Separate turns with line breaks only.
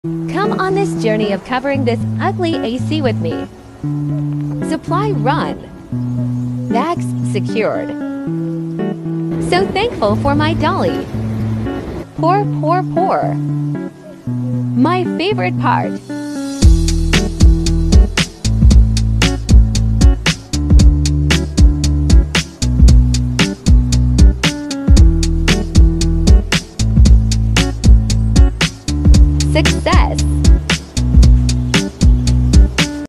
Come on this journey of covering this ugly AC with me. Supply run. Bags secured. So thankful for my dolly. Pour, pour, pour. My favorite part.